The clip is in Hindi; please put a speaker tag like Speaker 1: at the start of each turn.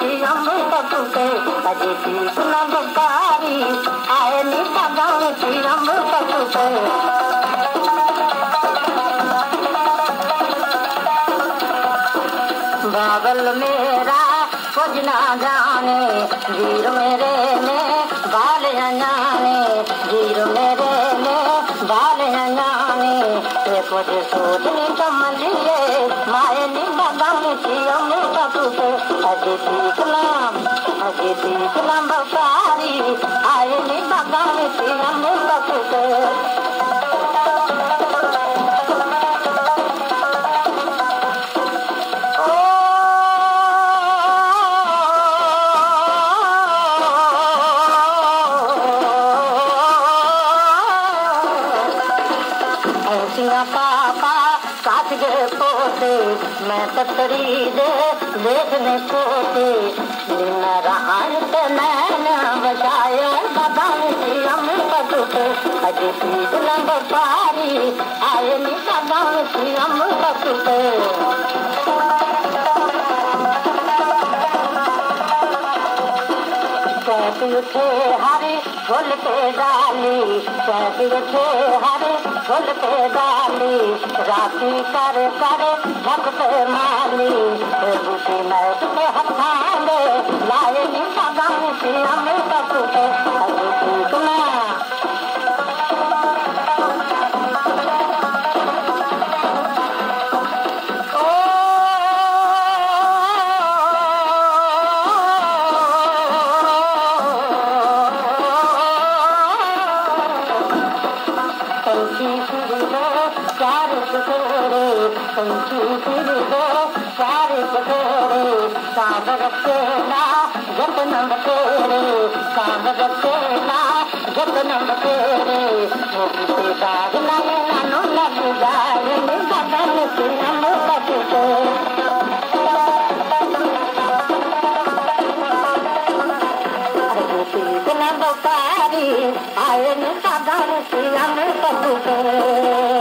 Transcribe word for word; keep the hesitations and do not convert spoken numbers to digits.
Speaker 1: श्री अमृत टूटे अजय कृष्ण बकारी आए निशा गाँव श्री अमृत टूटे। बाबल मेरा कुछ ना जाने वीर मेरे में बाल जाने वीर मेरे में बाल जाने ये कुछ सोचने कमलिए माए निंदा गाने की अमृत टूटे अजय कृष्ण अजय कृष्ण बकारी आए निंदा गाने की अमृत टूटे। पापा काट गए पोते मैं ततरी दे देखने पोते नारायण नैन बचाए बदान श्री अमृत टूटे अजय कृष्ण बकारी आए निशा गाँव श्री अमृत टूटे। कैसे उठे हरे फूल पे डाली कैसे उठे हरे फूल पे डाली राती कर कर भक्त माली बूटी मैट पे हथांगे लाए निशा गाँव श्री अमृत टूटे अजय कृष्ण। सारे पतेरे पंछी फिर दो सारे पतेरे सांब रखेला जतन बतेरे सांब रखेला जतन बतेरे वो किसी बाग नए नानो लग जाए निशा गाँव श्री अमृत टूटे। अजय कृष्ण बकारी आए निशा गाँव श्री अमृत टूटे।